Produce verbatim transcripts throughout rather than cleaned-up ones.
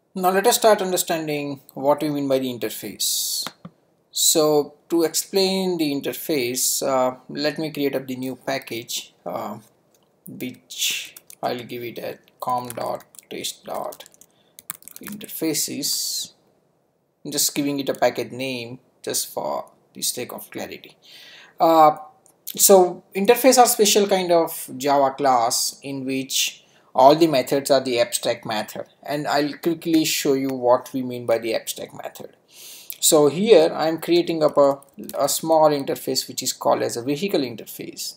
Now let us start understanding what we mean by the interface. So to explain the interface, uh, let me create up the new package, uh, which I'll give it at com.test.interfaces. I'm just giving it a package name just for the sake of clarity. Uh, so interface are special kind of Java class in which all the methods are the abstract method, and I'll quickly show you what we mean by the abstract method. So here I'm creating up a, a small interface which is called as a vehicle interface,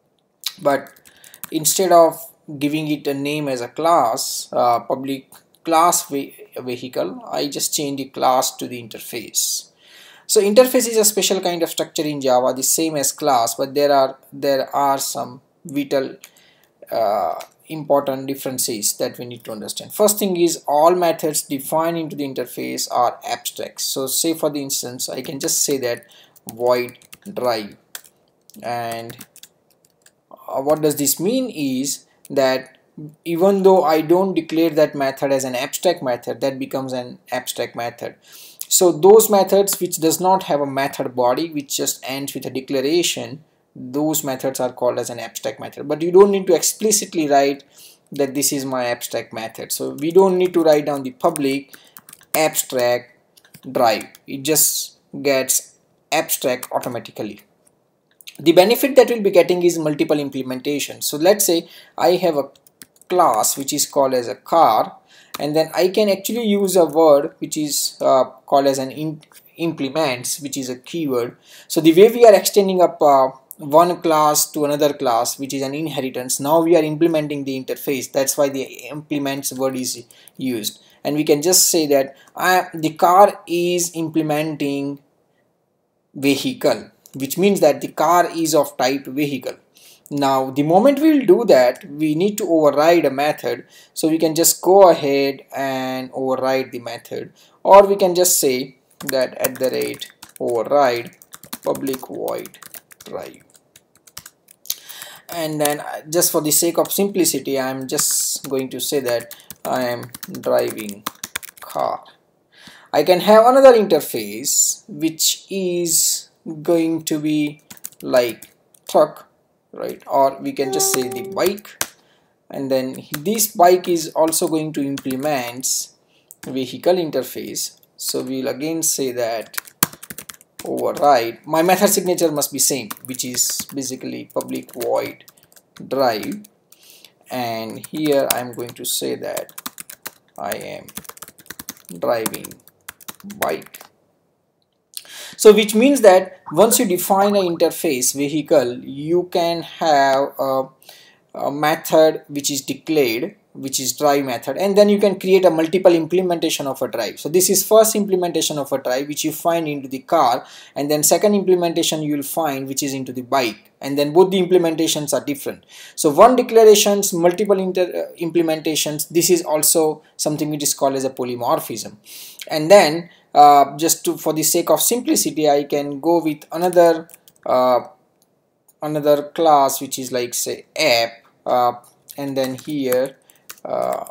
but instead of giving it a name as a class, uh, public class ve vehicle, I just change the class to the interface. So interface is a special kind of structure in Java, the same as class, but there are there are some vital uh, important differences that we need to understand. First thing is, all methods defined into the interface are abstract. So say for the instance, I can just say that void drive, and uh, what does this mean is that even though I don't declare that method as an abstract method, that becomes an abstract method. So those methods which does not have a method body, which just ends with a declaration, those methods are called as an abstract method. But you don't need to explicitly write that this is my abstract method. So we don't need to write down the public abstract drive. It just gets abstract automatically. The benefit that we'll be getting is multiple implementation. So let's say I have a class which is called as a car, and then I can actually use a word which is uh, called as an in implements, which is a keyword. So the way we are extending up uh, one class to another class, which is an inheritance, now we are implementing the interface. That's why the implements word is used, and we can just say that I, the car is implementing vehicle, which means that the car is of type vehicle. Now the moment we will do that, we need to override a method. So we can just go ahead and override the method, or we can just say that at the rate override public void drive. And then just for the sake of simplicity, I'm just going to say that I am driving car. I can have another interface which is going to be like truck, right? Or we can just say the bike, and then this bike is also going to implement vehicle interface. So we'll again say that override, my method signature must be same, which is basically public void drive, and here I'm going to say that I am driving bike. So which means that once you define an interface vehicle, you can have a, a method which is declared, which is drive method, and then you can create a multiple implementation of a drive. So this is first implementation of a drive which you find into the car, and then second implementation you will find which is into the bike, and then both the implementations are different. So one declarations, multiple inter uh, implementations, this is also something which is called as a polymorphism. And then uh, just to, for the sake of simplicity, I can go with another uh, another class which is like say app, uh, and then here uh,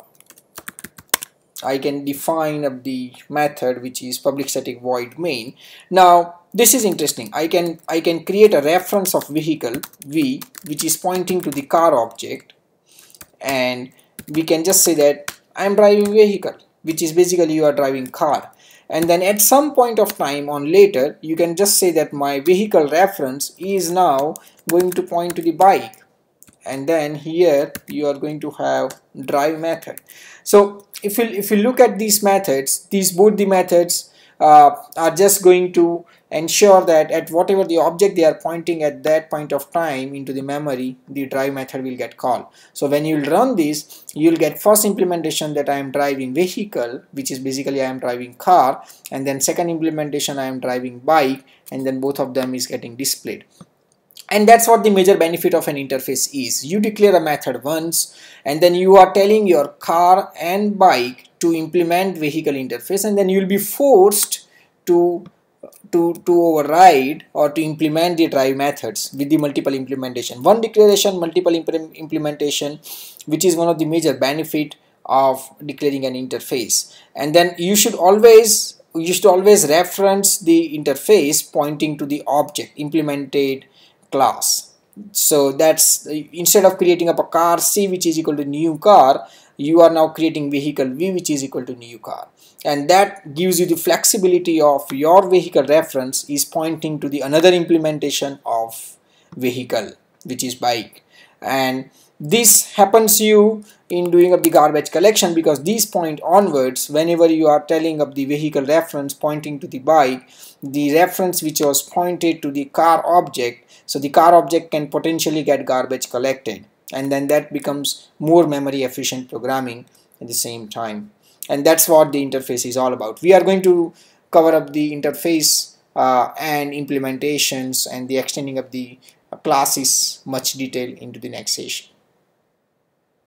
I can define up the method which is public static void main. Now this is interesting. I can I can create a reference of vehicle v which is pointing to the car object, and we can just say that I am driving vehicle, which is basically you are driving car. And then at some point of time on later, you can just say that my vehicle reference is now going to point to the bike, and then here you are going to have drive method. So if you if you look at these methods, these both the methods uh, are just going to ensure that at whatever the object they are pointing at that point of time into the memory, the drive method will get called. So when you run this, you'll get first implementation that I am driving vehicle, which is basically I am driving car, and then second implementation I am driving bike, and then both of them is getting displayed. And that's what the major benefit of an interface is. You declare a method once, and then you are telling your car and bike to implement vehicle interface, and then you'll be forced to to to override or to implement the drive methods with the multiple implementation. One declaration, multiple imp implementation, which is one of the major benefit of declaring an interface. And then you should always you should always reference the interface pointing to the object implemented class. So that's, instead of creating up a car C which is equal to new car, you are now creating vehicle V which is equal to new car, and that gives you the flexibility of your vehicle reference is pointing to the another implementation of vehicle which is bike. And this happens you in doing up the garbage collection, because these point onwards, whenever you are telling up the vehicle reference pointing to the bike, the reference which was pointed to the car object, so the car object can potentially get garbage collected, and then that becomes more memory efficient programming at the same time. And that's what the interface is all about. We are going to cover up the interface uh, and implementations and the extending of the classes much detail into the next session.